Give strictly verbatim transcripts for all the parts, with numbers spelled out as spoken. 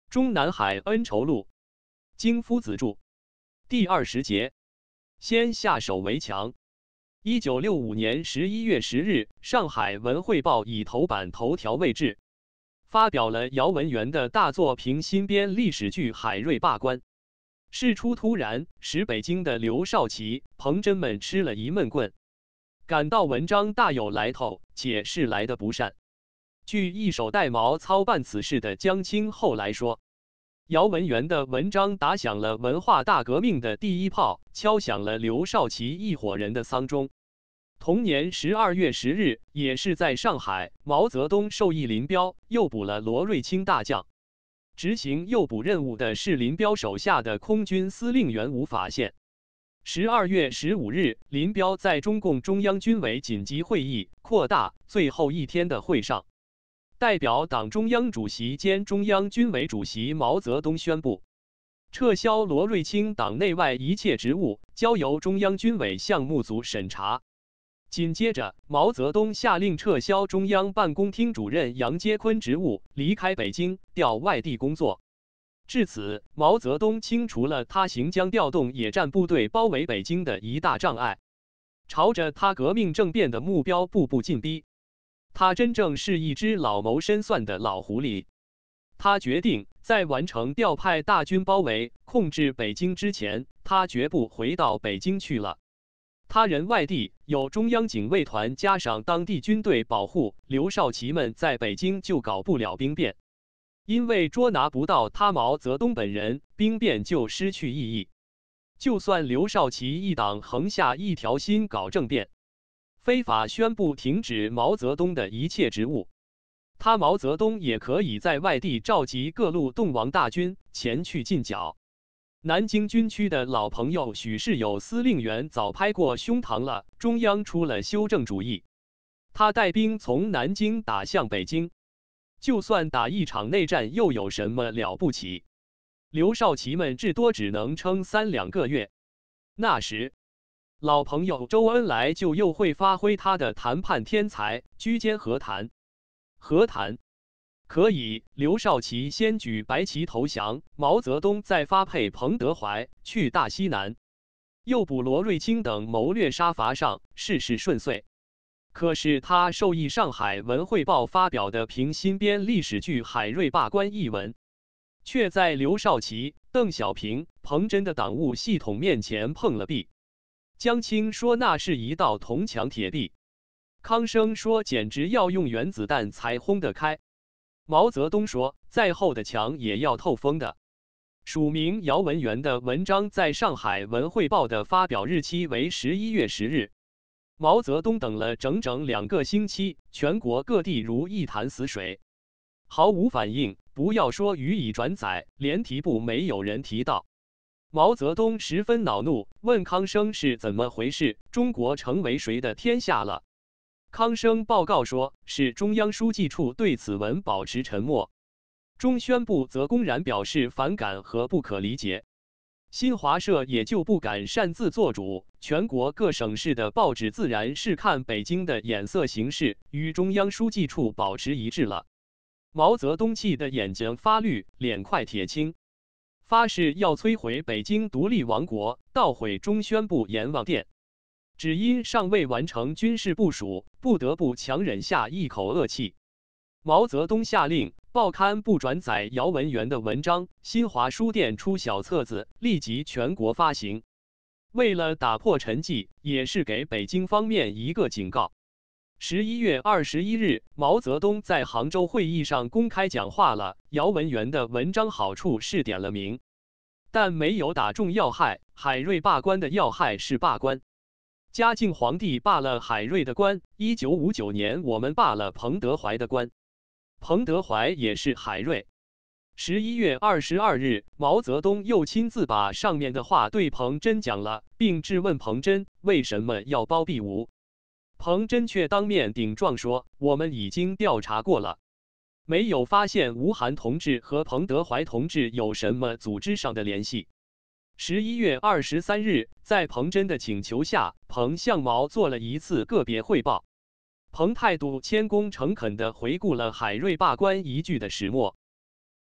中南海恩仇录，经夫子著。第二十节，先下手为强。一九六五年十一月十日，上海文汇报以头版头条位置，发表了姚文元的大作评新编历史剧《海瑞罢官》。事出突然，使北京的刘少奇、彭真们吃了一闷棍，感到文章大有来头，且是来的不善。据一手带毛操办此事的江青后来说，姚文元的文章打响了文化大革命的第一炮，敲响了刘少奇一伙人的丧钟。同年十二月十日，也是在上海，毛泽东授意林彪诱捕了罗瑞卿大将。执行诱捕任务的是林彪手下的空军司令员吴法宪。十二月十五日，林彪在中共中央军委紧急会议扩大最后一天的会上，代表党中央主席兼中央军委主席毛泽东宣布，撤销罗瑞卿党内外一切职务，交由中央军委项目组审查。紧接着，毛泽东下令撤销中央办公厅主任杨阶坤职务，离开北京，调外地工作。至此，毛泽东清除了他行将调动野战部队包围北京的一大障碍，朝着他革命政变的目标步步进逼。他真正是一只老谋深算的老狐狸。他决定在完成调派大军包围、控制北京之前，他绝不回到北京去了。他人外地，有中央警卫团加上当地军队保护，刘少奇们在北京就搞不了兵变，因为捉拿不到他毛泽东本人，兵变就失去意义。就算刘少奇一党横下一条心搞政变，非法宣布停止毛泽东的一切职务，他毛泽东也可以在外地召集各路动王大军前去进剿。南京军区的老朋友许世友司令员早拍过胸膛了，中央出了修正主意，他带兵从南京打向北京，就算打一场内战又有什么了不起？刘少奇们至多只能撑三两个月。那时，老朋友周恩来就又会发挥他的谈判天才，居间和谈。和谈可以，刘少奇先举白旗投降，毛泽东再发配彭德怀去大西南，诱捕罗瑞卿等谋略杀伐上，事事顺遂。可是他授意上海文汇报发表的评新编历史剧《海瑞罢官》一文，却在刘少奇、邓小平、彭真的党务系统面前碰了壁。江青说那是一道铜墙铁壁，康生说简直要用原子弹才轰得开。毛泽东说，再厚的墙也要透风的。署名姚文元的文章在上海文汇报的发表日期为十一月十日。毛泽东等了整整两个星期，全国各地如一潭死水，毫无反应。不要说予以转载，连提部没有人提到。毛泽东十分恼怒，问康生是怎么回事，中国成为谁的天下了？康生报告说，是中央书记处对此文保持沉默。中宣部则公然表示反感和不可理解。新华社也就不敢擅自做主，全国各省市的报纸自然是看北京的眼色行事，与中央书记处保持一致了。毛泽东气得眼睛发绿，脸快铁青，发誓要摧毁北京独立王国，捣毁中宣部阎王殿。只因尚未完成军事部署，不得不强忍下一口恶气。毛泽东下令报刊不转载姚文元的文章，新华书店出小册子，立即全国发行。为了打破沉寂，也是给北京方面一个警告。十一月二十一日，毛泽东在杭州会议上公开讲话了，姚文元的文章好处是点了名，但没有打中要害。海瑞罢官的要害是罢官。嘉靖皇帝罢了海瑞的官，一九五九年我们罢了彭德怀的官，彭德怀也是海瑞。十一月二十二日，毛泽东又亲自把上面的话对彭真讲了，并质问彭真为什么要包庇吴。彭真却当面顶撞说，我们已经调查过了，没有发现吴晗同志和彭德怀同志有什么组织上的联系。十一月二十三日，在彭真的请求下，彭向毛做了一次个别汇报。彭态度谦恭诚恳地回顾了海瑞罢官一剧的始末。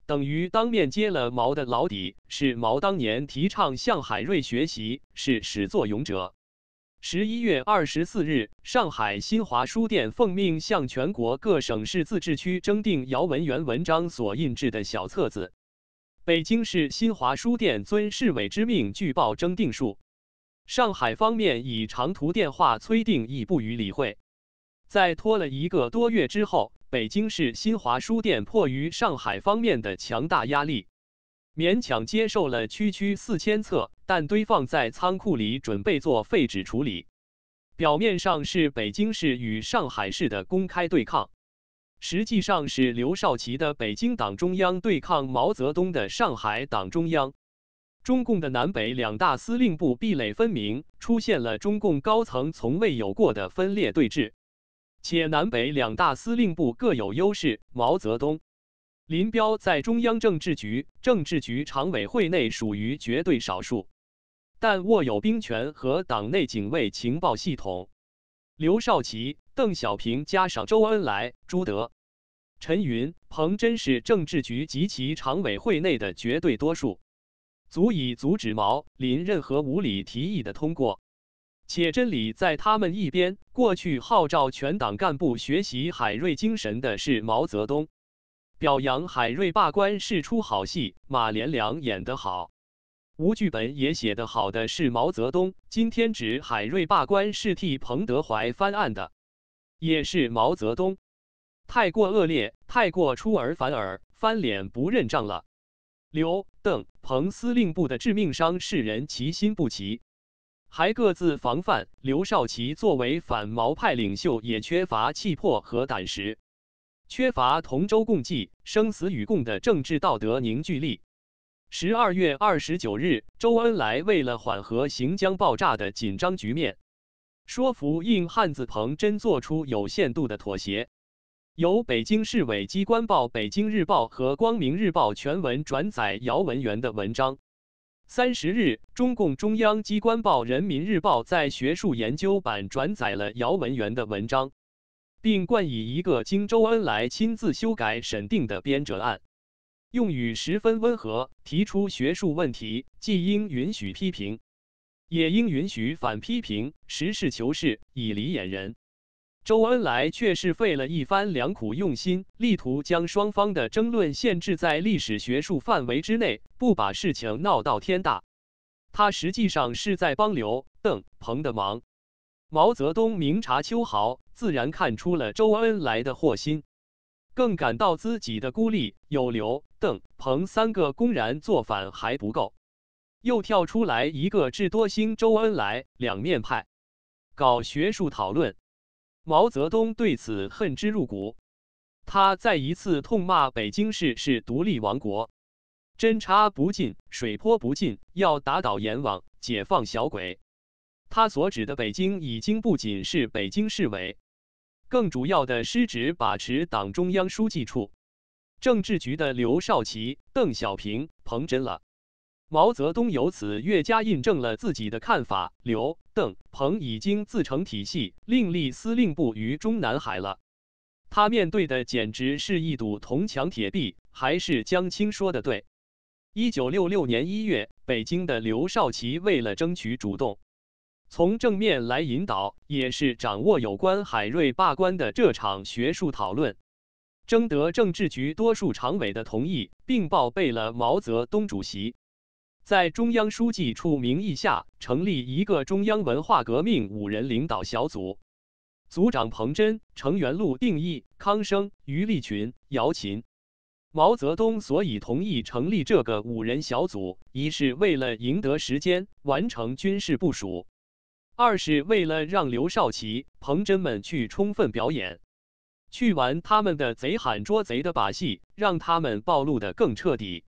等于当面揭了毛的老底，是毛当年提倡向海瑞学习，是始作俑者。十一月二十四日，上海新华书店奉命向全国各省市自治区征订姚文元文章所印制的小册子。北京市新华书店遵市委之命据报征订数，上海方面以长途电话催订，亦不予理会。在拖了一个多月之后，北京市新华书店迫于上海方面的强大压力，勉强接受了区区四千册，但堆放在仓库里，准备做废纸处理。表面上是北京市与上海市的公开对抗，实际上是刘少奇的北京党中央对抗毛泽东的上海党中央。中共的南北两大司令部壁垒分明，出现了中共高层从未有过的分裂对峙。且南北两大司令部各有优势，毛泽东、林彪在中央政治局、政治局常委会内属于绝对少数，但握有兵权和党内警卫情报系统。刘少奇、邓小平加上周恩来、朱德、陈云、彭真是政治局及其常委会内的绝对多数，足以阻止毛、林任何无理提议的通过。且真理在他们一边，过去号召全党干部学习海瑞精神的是毛泽东，表扬海瑞罢官是出好戏，马连良演得好，无剧本也写得好的是毛泽东。今天指海瑞罢官是替彭德怀翻案的，也是毛泽东。太过恶劣，太过出尔反尔，翻脸不认账了。刘、邓、彭司令部的致命伤是人其心不齐，还各自防范。刘少奇作为反毛派领袖，也缺乏气魄和胆识，缺乏同舟共济、生死与共的政治道德凝聚力。十二月二十九日，周恩来为了缓和行将爆炸的紧张局面，说服硬汉子彭真做出有限度的妥协，由北京市委机关报《北京日报》和《光明日报》全文转载姚文元的文章。三十日，中共中央机关报《人民日报》在学术研究版转载了姚文元的文章，并冠以一个经周恩来亲自修改审定的编者案，用语十分温和，提出学术问题既应允许批评，也应允许反批评，实事求是，以理掩人。周恩来却是费了一番良苦用心，力图将双方的争论限制在历史学术范围之内，不把事情闹到天大。他实际上是在帮刘、邓、彭的忙。毛泽东明察秋毫，自然看出了周恩来的祸心，更感到自己的孤立，有刘、邓、彭三个公然作反还不够，又跳出来一个智多星周恩来，两面派，搞学术讨论。毛泽东对此恨之入骨，他再一次痛骂北京市是独立王国，针插不进，水泼不进，要打倒阎王，解放小鬼。他所指的北京已经不仅是北京市委，更主要的是指把持党中央书记处、政治局的刘少奇、邓小平、彭真了。毛泽东由此越加印证了自己的看法，刘、邓、彭已经自成体系，另立司令部于中南海了。他面对的简直是一堵铜墙铁壁，还是江青说的对。一九六六年一月，北京的刘少奇为了争取主动，从正面来引导，也是掌握有关海瑞罢官的这场学术讨论，征得政治局多数常委的同意，并报备了毛泽东主席。在中央书记处名义下，成立一个中央文化革命五人领导小组，组长彭真、程元禄、定义、康生、于立群、姚琴。毛泽东所以同意成立这个五人小组，一是为了赢得时间，完成军事部署；二是为了让刘少奇、彭真们去充分表演，去玩他们的贼喊捉贼的把戏，让他们暴露得更彻底。